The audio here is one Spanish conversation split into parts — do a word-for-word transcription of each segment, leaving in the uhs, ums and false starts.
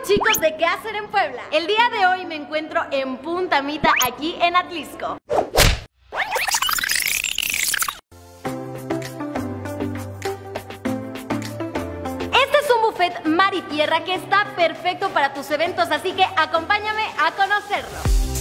chicos de ¿Qué hacer en Puebla? El día de hoy me encuentro en Punta Mita, aquí en Atlisco. Este es un buffet mar y tierra que está perfecto para tus eventos, así que acompáñame a conocerlo.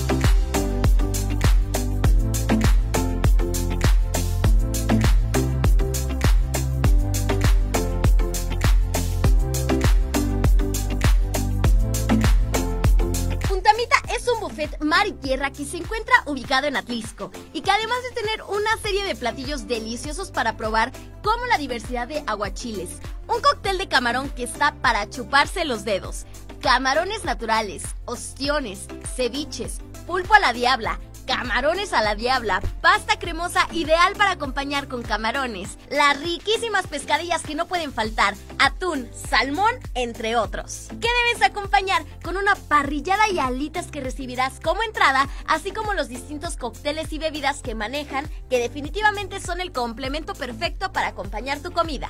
Es un buffet mar y tierra que se encuentra ubicado en Atlisco y que además de tener una serie de platillos deliciosos para probar, como la diversidad de aguachiles, un cóctel de camarón que está para chuparse los dedos, camarones naturales, ostiones, ceviches, pulpo a la diabla, camarones a la diabla, pasta cremosa ideal para acompañar con camarones, las riquísimas pescadillas que no pueden faltar, atún, salmón, entre otros. ¿Qué debes acompañar? Con una parrillada y alitas que recibirás como entrada, así como los distintos cócteles y bebidas que manejan, que definitivamente son el complemento perfecto para acompañar tu comida.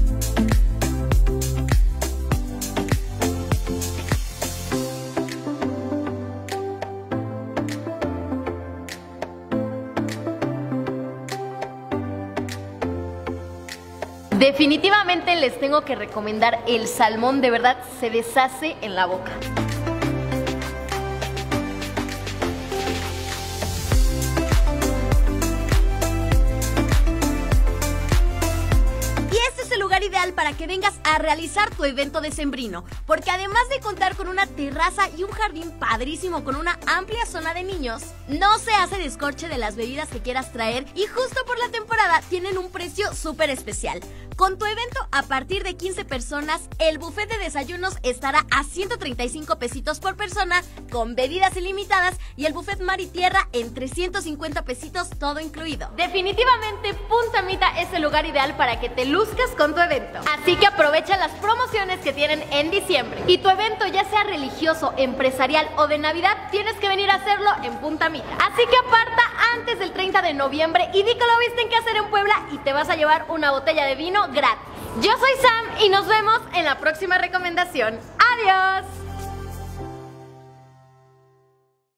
Definitivamente les tengo que recomendar el salmón, de verdad se deshace en la boca. Lugar ideal para que vengas a realizar tu evento decembrino, porque además de contar con una terraza y un jardín padrísimo con una amplia zona de niños, no se hace descorche de las bebidas que quieras traer y justo por la temporada tienen un precio súper especial. Con tu evento a partir de quince personas, el buffet de desayunos estará a ciento treinta y cinco pesitos por persona, con bebidas ilimitadas, y el buffet mar y tierra en trescientos cincuenta pesitos, todo incluido. Definitivamente Punta Mita es el lugar ideal para que te luzcas con tu evento. Así que aprovecha las promociones que tienen en diciembre. Y tu evento, ya sea religioso, empresarial o de Navidad, tienes que venir a hacerlo en Punta Mita. Así que aparta antes del treinta de noviembre y di que lo viste en Qué hacer en Puebla y te vas a llevar una botella de vino gratis. Yo soy Sam y nos vemos en la próxima recomendación. ¡Adiós!